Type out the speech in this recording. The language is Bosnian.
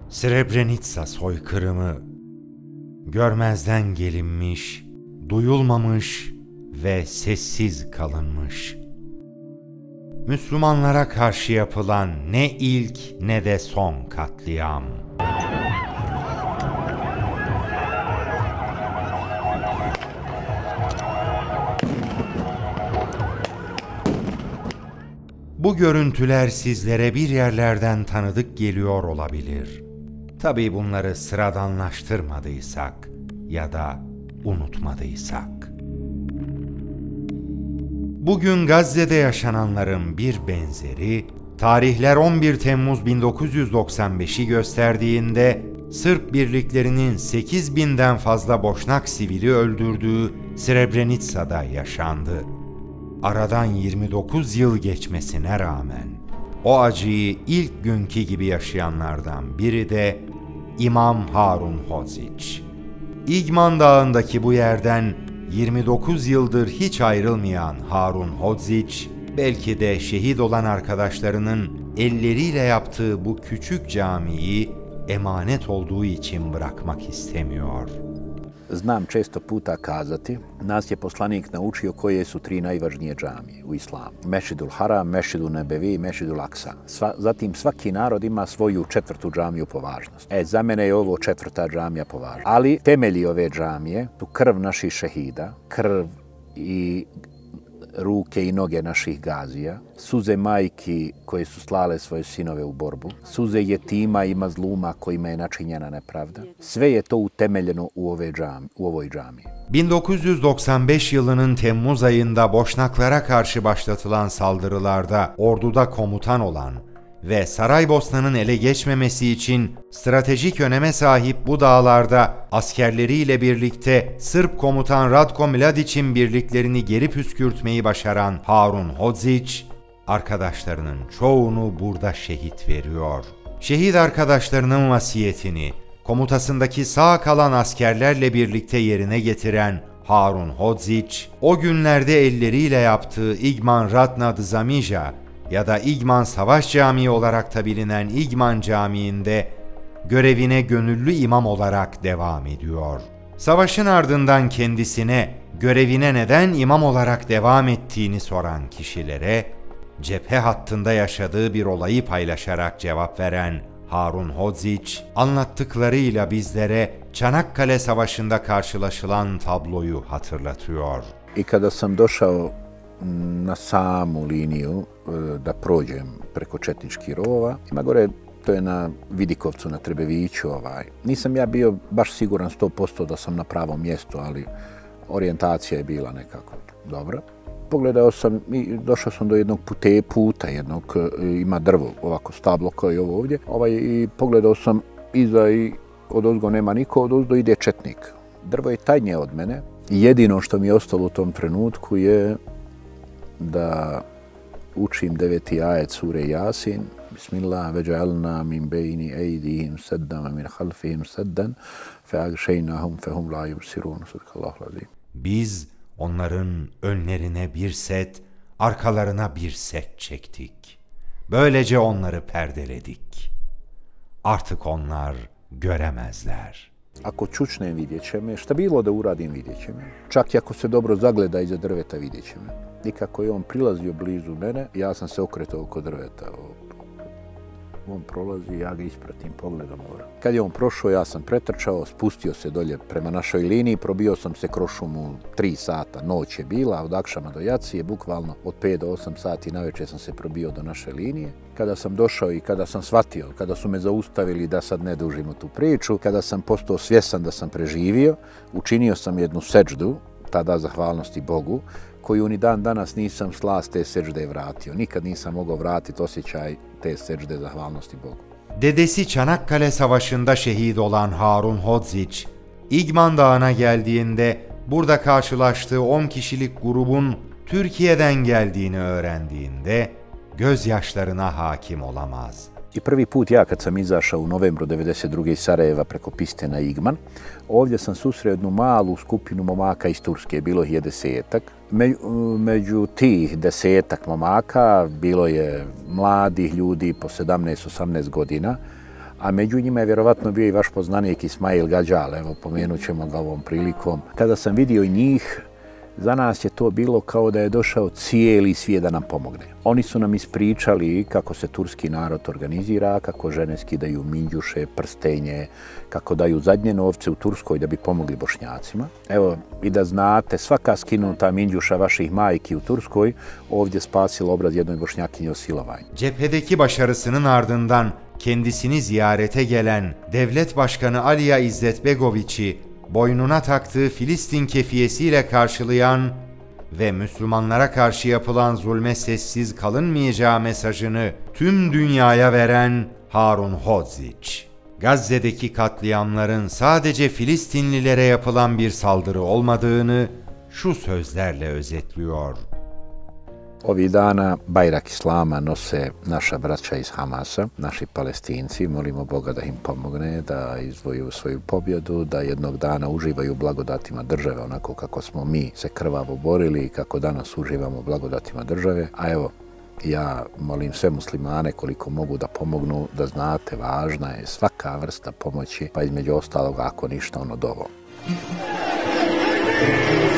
Srebrenica soykırımı görmezden gelinmiş, duyulmamış ve sessiz kalınmış. Müslümanlara karşı yapılan ne ilk ne de son katliam. Bu görüntüler sizlere bir yerlerden tanıdık geliyor olabilir. Tabii bunları sıradanlaştırmadıysak ya da unutmadıysak. Bugün Gazze'de yaşananların bir benzeri, tarihler 11 Temmuz 1995'i gösterdiğinde Sırp birliklerinin 8.000'den fazla Boşnak sivili öldürdüğü Srebrenica'da yaşandı. Aradan 29 yıl geçmesine rağmen o acıyı ilk günkü gibi yaşayanlardan biri de İmam Harun Hodzić. İgman Dağı'ndaki bu yerden 29 yıldır hiç ayrılmayan Harun Hodzić, belki de şehit olan arkadaşlarının elleriyle yaptığı bu küçük camiyi emanet olduğu için bırakmak istemiyor. Znam često puta kazati, nas je poslanik naučio koje su tri najvažnije džamije u islamu. Mešidul Haram, Mešidul Nebevi i Mešidul Aksa. Zatim svaki narod ima svoju četvrtu džamiju po važnosti. Za mene je ovo četvrta džamija po važnosti. Ali temelji ove džamije su krv naših šehida, krv i ruke i noge naših gazija, suze majki koje su slale svoje sinove u borbu, suze jetima i mazluma kojima je načinjena nepravda. Sve je to utemeljeno u ovoj džamiji. 1995 yılının Temmuz ayında Boşnaklara karşı başlatılan saldırılarda orduda komutan olan ve Saraybosna'nın ele geçmemesi için stratejik öneme sahip bu dağlarda askerleriyle birlikte Sırp komutan Ratko Mladić'in birliklerini geri püskürtmeyi başaran Harun Hodzić, arkadaşlarının çoğunu burada şehit veriyor. Şehit arkadaşlarının vasiyetini komutasındaki sağ kalan askerlerle birlikte yerine getiren Harun Hodzić, o günlerde elleriyle yaptığı İgman Radna Dzamija ya da İgman Savaş Camii olarak da bilinen İgman Camii'nde görevine gönüllü imam olarak devam ediyor. Savaşın ardından kendisine görevine neden imam olarak devam ettiğini soran kişilere, cephe hattında yaşadığı bir olayı paylaşarak cevap veren Harun Hodzić, anlattıklarıyla bizlere Çanakkale Savaşı'nda karşılaşılan tabloyu hatırlatıyor. I kada sam došao na samu liniju da prođem preko četničkih rovova, ima gore, to je na Vidikovcu, na Trebeviću. Nisam ja bio baš siguran 100% da sam na pravom mjestu, ali orijentacija je bila nekako dobra. Pogledao sam i došao sam do jednog puta jednog, ima drvo, ovako stablo kao i ovo ovdje, i pogledao sam iza i odozgo nema niko, odozdo ide četnik. Drvo je tajnije od mene. Jedino što mi je ostalo u tom trenutku je da učim 9. ajet sure Jasin. Bismillah, veđalna min bejni ejdihim seddama min halfihim seddan fe agšejnahum fehum la yubsirun. Sadakallahu azim. Biz onların önlerine bir set, arkalarına bir set çektik. Böylece onları perdeledik. Artık onlar göremezler. Ako čučnem, vidjet će me. Šta bilo da uradim, vidjet će me. Čak i ako se dobro zagleda iza drveta, vidjet će me. I kako je on prilazio blizu mene, ja sam se okretao oko drveta. On prolazi, ja ga ispratim pogledom. Kad je on prošao, ja sam pretrčao, spustio se dolje prema našoj liniji, probio sam se kroz šumu 3 sata, noć je bila, od Akšama do Jacije, bukvalno od 5 do 8 sati navečer sam se probio do naše linije. Kada sam došao i kada sam shvatio, kada su me zaustavili da sad ne dužimo tu priču, kada sam postao svjesan da sam preživio, učinio sam jednu seđdu, tada zahvalnosti Bogu, koju ni dan danas nisam slast te seđde vratio. Nikad nisam mogao vratiti osjećaj te seđde zahvalnosti Bogu. Dedesi Çanakkale Savaşı'nda şehit olan Harun Hodzić, İgman Dağı'na geldiğinde burada karşılaştığı 10 kişilik grubun Türkiye'den geldiğini öğrendiğinde gözyaşlarına hakim olamaz. I prvi put ja kad sam izašao u novembru 92. iz Sarajeva preko piste na Igman, ovdje sam susreo jednu malu skupinu momaka iz Turske, bilo ih je 10-ak. Među tih 10-ak momaka bilo je mladih ljudi po 17-18 godina, a među njima je vjerovatno bio i vaš poznanik Ismail Gađal, evo pomenut ćemo ga ovom prilikom. Kada sam vidio njih, za nas je to bilo kao da je došao cijeli svijet da nam pomogne. Oni su nam ispričali kako se turski narod organizira, kako žene skidaju minđuše, prstenje, kako daju zadnje novce u Turskoj da bi pomogli Bošnjacima. Evo, i da znate, svaka skinuta minđuša vaših majki u Turskoj ovdje spasila obraz jednoj Bošnjakinji o silovanju. Cephedeki başarısının ardından kendisini ziyarete gelen Devlet Başkanı Alija İzzetbegoviç'i boynuna taktığı Filistin kefiyesiyle karşılayan ve Müslümanlara karşı yapılan zulme sessiz kalınmayacağı mesajını tüm dünyaya veren Harun Hodzic. Gazze'deki katliamların sadece Filistinlilere yapılan bir saldırı olmadığını şu sözlerle özetliyor. Ovih dana Bajrak Islama nose naša braća iz Hamasa, naši Palestinci. Molimo Boga da im pomogne, da izvoju svoju pobjedu, da jednog dana uživaju u blagodatima države, onako kako smo mi se krvavo borili i kako danas uživamo u blagodatima države. A evo, ja molim sve muslimane koliko mogu da pomognu, da znate, važna je svaka vrsta pomoći, pa između ostalog, ako ništa, ono dovo.